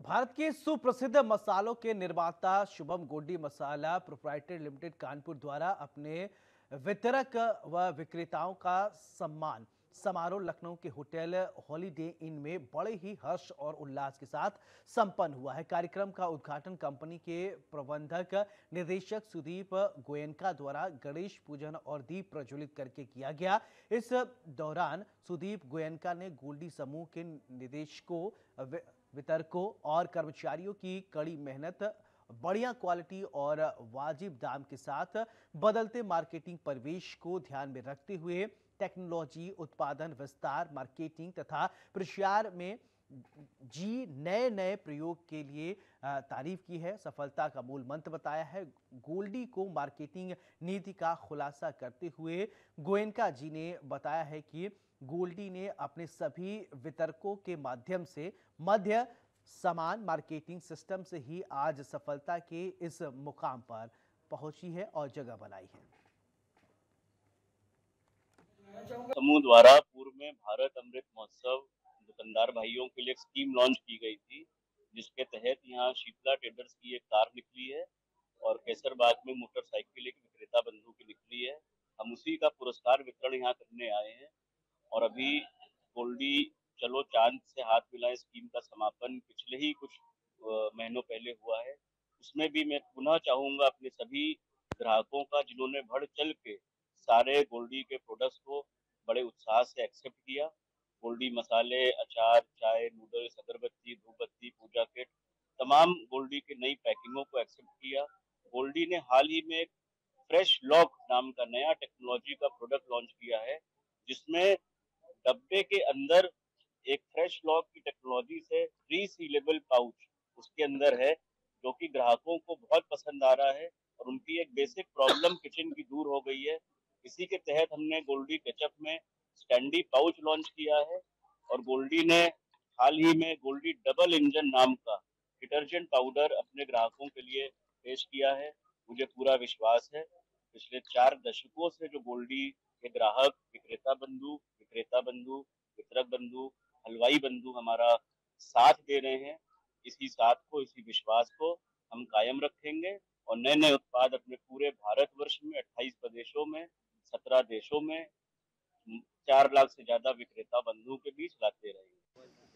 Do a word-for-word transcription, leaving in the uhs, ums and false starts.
भारत के सुप्रसिद्ध मसालों के निर्माता Shubham Goldie masala proprietary limited Kanpur द्वारा अपने वितरक व विक्रेताओं का सम्मान समारोह लखनऊ के होटल हॉलीडे इन में बड़े ही हर्ष और उल्लास के साथ संपन्न हुआ है। कार्यक्रम का उद्घाटन कंपनी के प्रबंधक निदेशक सुदीप गोयनका द्वारा गणेश पूजन और दीप प्रज्वलित करके किया गया। इस दौरान सुदीप गोयनका ने गोल्डी समूह के निदेशकों, वितरकों और कर्मचारियों की कड़ी मेहनत, बढ़िया क्वालिटी और वाजिब दाम के साथ बदलते मार्केटिंग परिवेश को ध्यान में रखते हुए टेक्नोलॉजी, उत्पादन विस्तार, मार्केटिंग तथा प्रचार में जी नए नए प्रयोग के लिए तारीफ की है। सफलता का मूल मंत्र बताया है। गोल्डी को मार्केटिंग नीति का खुलासा करते हुए गोयनका जी ने बताया है कि गोल्डी ने अपने सभी वितरकों के माध्यम से मध्य समान मार्केटिंग सिस्टम से ही आज सफलता के इस मुकाम पर पहुंची है और जगह बनाई है। समूह द्वारा पूर्व में भारत अमृत महोत्सव दुकानदार भाइयों के लिए एक स्कीम लॉन्च की गई थी, जिसके तहत यहाँ शीतला ट्रेडर्स की एक कार निकली है और केसरबाग में मोटरसाइकिल एक विक्रेता बंधु की निकली है। हम उसी का पुरस्कार वितरण यहाँ करने आए हैं और अभी गोल्डी चलो चांद से हाथ मिलाएं स्कीम का समापन पिछले ही कुछ महीनों पहले हुआ है। उसमें भी मैं पुनः चाहूंगा अपने सभी ग्राहकों का, जिन्होंने बढ़ चल के सारे गोल्डी के प्रोडक्ट्स को बड़े उत्साह से एक्सेप्ट किया। गोल्डी मसाले, अचार, चाय, नूडल्स, अगरबत्ती, धूपबत्ती, पूजा किट, तमाम गोल्डी की नई पैकिंगों को एक्सेप्ट किया। गोल्डी ने हाल ही में फ्रेश लॉक नाम का नया टेक्नोलॉजी का प्रोडक्ट लॉन्च किया है, जिसमें डब्बे के अंदर एक फ्रेश लॉक की टेक्नोलॉजी से रीसीलेबल पाउच उसके अंदर है, जो कि ग्राहकों को बहुत पसंद आ रहा है और उनकी एक बेसिक प्रॉब्लम किचन की दूर हो गई है। इसी के तहत हमने गोल्डी केचप में स्टैंडी पाउच लॉन्च किया है और गोल्डी ने हाल ही में गोल्डी डबल इंजन नाम का डिटर्जेंट पाउडर अपने ग्राहकों के लिए पेश किया है। मुझे पूरा विश्वास है पिछले चार दशकों से जो गोल्डी के ग्राहक, विक्रेता बंधु, विक्रेता बंधु, वितरक बंधु, हलवाई बंधु हमारा साथ दे रहे हैं, इसी साथ को, इसी विश्वास को हम कायम रखेंगे और नए नए उत्पाद अपने पूरे भारतवर्ष में अट्ठाईस प्रदेशों में, सत्रह देशों में चार लाख से ज्यादा विक्रेता बंधुओं के बीच लाते रहेंगे।